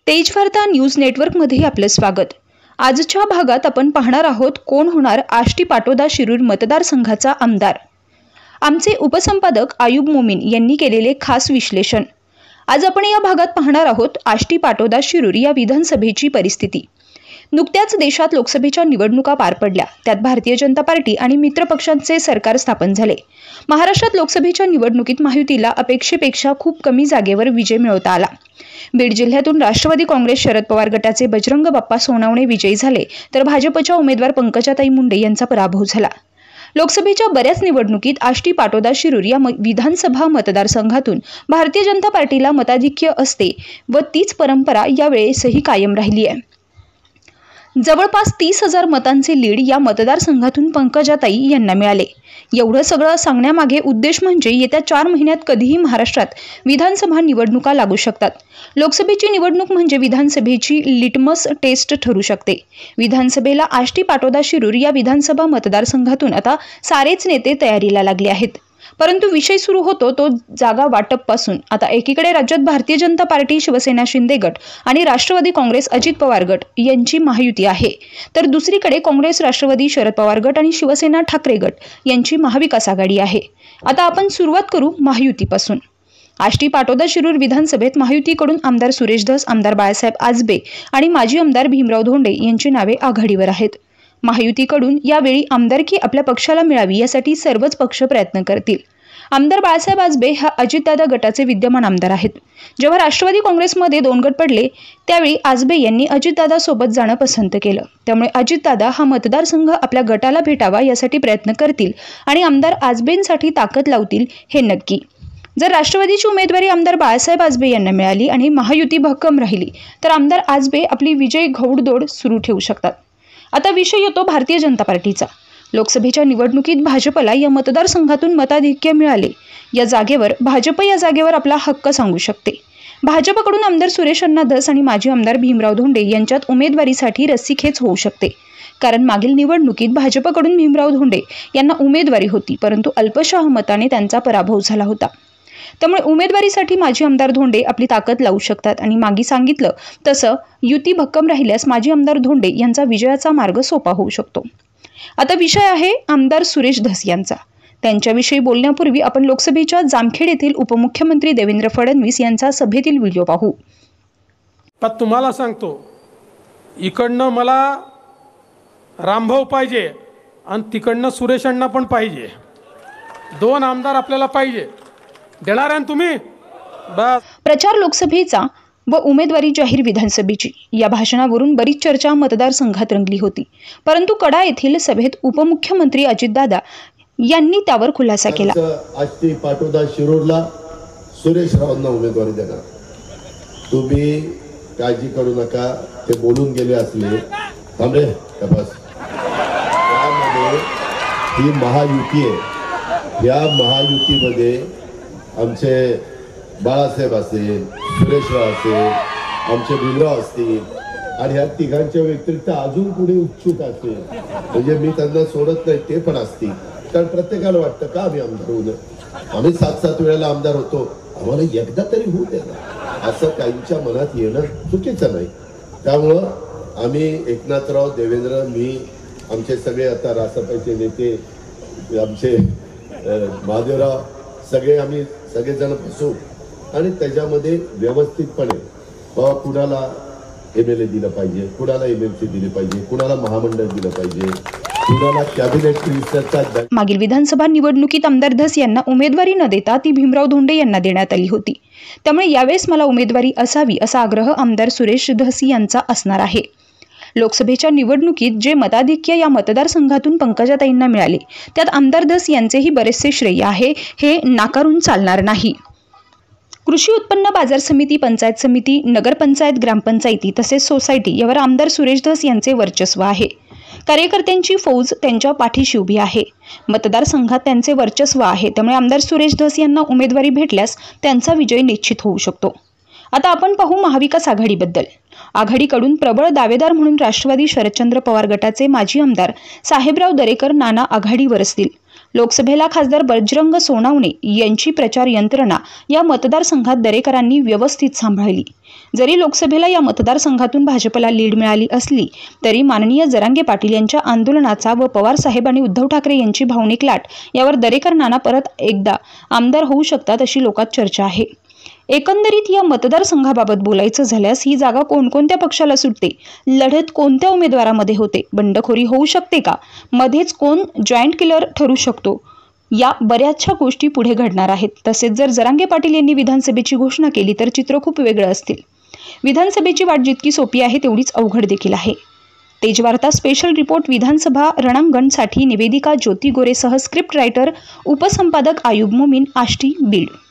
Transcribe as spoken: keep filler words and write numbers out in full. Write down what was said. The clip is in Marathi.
तेज वार्ता न्यूज नेटवर्कमध्ये आपलं स्वागत। आजच्या भागात आपण पाहणार आहोत कोण होणार आष्टी पाटोदा शिरूर मतदारसंघाचा आमदार। आमचे उपसंपादक आयुब मोमीन यांनी केलेले खास विश्लेषण। आज आपण या भागात पाहणार आहोत आष्टी पाटोदा शिरूर या विधानसभेची परिस्थिती। नुकत्याच देशात लोकसभेच्या निवडणुका पार पडल्या, त्यात भारतीय जनता पार्टी आणि मित्र पक्षांचे सरकार स्थापन झाले। महाराष्ट्रात लोकसभेच्या निवडणुकीत महायुतीला अपेक्षेपेक्षा खूप कमी जागेवर विजय मिळवता आला। बीड जिल्ह्यातून राष्ट्रवादी काँग्रेस शरद पवार गटाचे बजरंग बाप्पा सोनावणे विजयी झाले, तर भाजपच्या उमेदवार पंकजाताई मुंडे यांचा पराभव झाला। लोकसभेच्या बऱ्याच निवडणुकीत आष्टी पाटोदा शिरूर या विधानसभा मतदारसंघातून भारतीय जनता पार्टीला मताधिक्य असते व तीच परंपरा यावेळेसही कायम राहिली आहे। जवळपास तीस हजार मतांचे लीड या मतदारसंघातून पंकजाताई यांना मिळाले। एवढं सगळं सांगण्यामागे उद्देश म्हणजे येत्या चार महिन्यात कधीही महाराष्ट्रात विधानसभा निवडणुका लागू शकतात। लोकसभेची निवडणूक म्हणजे विधानसभेची लिटमस टेस्ट ठरू शकते। विधानसभेला आष्टी पाटोदा शिरूर या विधानसभा मतदारसंघातून आता सारेच नेते तयारीला लागले आहेत, परंतु विषय सुरू होतो तो जागा वाटप पासून। आता एकीकडे राज्यात भारतीय जनता पार्टी शिवसेना शिंदे गट आणि राष्ट्रवादी काँग्रेस अजित पवार गट यांची महायुती आहे, तर दुसरीकडे काँग्रेस राष्ट्रवादी शरद पवार गट आणि शिवसेना ठाकरे गट यांची महाविकास आघाडी आहे। आता आपण सुरुवात करू महायुतीपासून। आष्टी पाटोदा शिरूर विधानसभेत महायुतीकडून आमदार सुरेश धस, आमदार बाळासाहेब आजबे आणि माजी आमदार भीमराव धोंडे यांची नावे आघाडीवर आहेत। महायुतीकडून यावेळी आमदारकी आपल्या पक्षाला मिळावी यासाठी सर्वच पक्ष प्रयत्न करतील। आमदार बाळासाहेब आजबे हा अजितदादा गटाचे विद्यमान आमदार आहेत। जेव्हा राष्ट्रवादी काँग्रेसमध्ये दोन गट पडले त्यावेळी आजबे यांनी अजितदादा सोबत जाणं पसंत केलं, त्यामुळे अजितदादा हा मतदारसंघ आपल्या गटाला भेटावा यासाठी प्रयत्न करतील आणि आमदार आजबेंसाठी ताकद लावतील हे नक्की। जर राष्ट्रवादीची उमेदवारी आमदार बाळासाहेब आजबे यांना मिळाली आणि महायुती भक्कम राहिली तर आमदार आजबे आपली विजय घौडदौड सुरू ठेवू शकतात। आता विषय येतो भारतीय जनता पार्टीचा। लोकसभेच्या निवडणुकीत भाजपला या मतदारसंघातून मताधिक्य मिळाले। या जागेवर भाजप या जागेवर आपला हक्क सांगू शकते। भाजपकडून आमदार सुरेश अण्णा धस आणि माजी आमदार भीमराव धोंडे यांच्यात उमेदवारीसाठी रस्सीखेच होऊ शकते, कारण मागील निवडणुकीत भाजपकडून भीमराव धोंडे यांना उमेदवारी होती, परंतु अल्पशा मताने त्यांचा पराभव झाला होता। त्यामुळे उमेदवारीसाठी माजी आमदार धोंडे आपली ताकद लावू शकतात आणि मागी सांगितलं तसं युती भक्कम राहिल्यास माजी आमदार धोंडे यांचा विजयाचा मार्ग सोपा होऊ शकतो। आता विषय आहे आमदार सुरेश धस यांचा। त्यांच्याविषयी बोलण्यापूर्वी आपण लोकसभेच्या जामखेड येथील उपमुख्यमंत्री देवेंद्र फडणवीस यांचा सभेतील व्हिडिओ पाहू। पण तुम्हाला सांगतो, इकडनं मला रामभाऊ पाहिजे आणि तिकडनं सुरेश अण्णा पण पाहिजे। दोन आमदार आपल्याला पाहिजे। देणार आहे तुम्ही? बस। प्रचार लोकसभेचा व उमेदवारी जाहीर विधानसभेची या भाषणावरून बरीच चर्चा मतदारसंघात रंगली होती, परंतु कडा येथील सभेत उपमुख्यमंत्री अजितदादा यांनी त्यावर खुलासा केला। आष्टी पाटोदा शिरूरला सुरेश रावांना उमेदवारी देणार। तुम्ही काळजी करू नका, ते बोलून गेले असले थांबे बस। त्यामध्ये ही महायुती आहे। या महायुतीमध्ये आमचे बाळासाहेब असेल, सुरेशराव असेल, आमचे भीमराव असतील आणि ह्या तिघांच्या व्यतिरिक्त अजून कुणी उत्सुक असेल, म्हणजे मी त्यांना सोडत नाही, ते पण असतील। कारण प्रत्येकाला वाटतं का आम्ही आमदार होऊ नये, आम्ही सात सात वेळेला आमदार होतो, आम्हाला एकदा तरी होऊ द्या ना, असं काहींच्या मनात येणं चुकीचं नाही। त्यामुळं आम्ही एकनाथराव, देवेंद्र, मी, आमचे सगळे आता रासपाचे नेते, आमचे महादेवराव, सगळे आम्ही सगळेजण बसू आणि त्याच्यामध्ये व्यवस्थितपणे बाबा कुणाला एम एल ए दिलं पाहिजे, कुणाला एम एल सी दिली पाहिजे, कुणाला महामंडळ दिलं पाहिजे, कुणाला कॅबिनेट मिनिस्टरचा। मागील विधानसभा निवडणुकीत आमदार धस यांना उमेदवारी न देता ती भीमराव धोंडे यांना देण्यात आली होती, त्यामुळे यावेळेस मला उमेदवारी असावी असा आग्रह आमदार सुरेश धस यांचा असणार आहे। लोकसभेच्या निवडणुकीत जे मताधिक्य या मतदारसंघातून पंकजाताईंना मिळाले त्यात आमदार धस यांचेही बरेचसे श्रेय आहे, हे नाकारून चालणार नाही। कृषी उत्पन्न बाजार समिती, पंचायत समिती, नगरपंचायत, ग्रामपंचायती तसेच सोसायटी यावर आमदार सुरेश धस यांचे वर्चस्व आहे। कार्यकर्त्यांची फौज त्यांच्या पाठीशी उभी आहे। मतदारसंघात त्यांचे वर्चस्व आहे, त्यामुळे आमदार सुरेश धस यांना उमेदवारी भेटल्यास त्यांचा विजय निश्चित होऊ शकतो। आता आपण पाहू महाविकास आघाडीबद्दल। आघाडीकडून प्रबळ दावेदार म्हणून राष्ट्रवादी शरदचंद्र पवार गटाचे माजी आमदार साहेबराव दरेकर नाना आघाडीवर असतील। लोकसभेला खासदार बजरंग सोनवणे यांची प्रचार यंत्रणा या मतदारसंघात दरेकरांनी व्यवस्थित सांभाळली। जरी लोकसभेला या मतदारसंघातून भाजपला लीड मिळाली असली तरी माननीय जरांगे पाटील यांच्या आंदोलनाचा व पवार साहेब आणि उद्धव ठाकरे यांची भावनिक लाट यावर दरेकर नाना परत एकदा आमदार होऊ शकतात अशी लोकात चर्चा आहे। एकंदरीत या मतदारसंघाबाबत बोलायचं झाल्यास ही जागा कोणकोणत्या पक्षाला सुटते, लढत कोणत्या उमेदवारामध्ये होते, बंडखोरी होऊ शकते का, मध्येच कोण जॉईंट किलर ठरू शकतो, या बऱ्याचशा गोष्टी पुढे घडणार आहेत। तसेच जर जरांगे पाटील यांनी विधानसभेची घोषणा केली तर चित्र खूप वेगळं असतील। विधानसभेची वाट जितकी सोपी आहे तेवढीच अवघड देखील आहे। तेजवार्ता स्पेशल रिपोर्ट विधानसभा रणांगणसाठी निवेदिका ज्योती गोरेसह स्क्रिप्ट रायटर उपसंपादक आयुब मोमीन, आष्टी, बीड।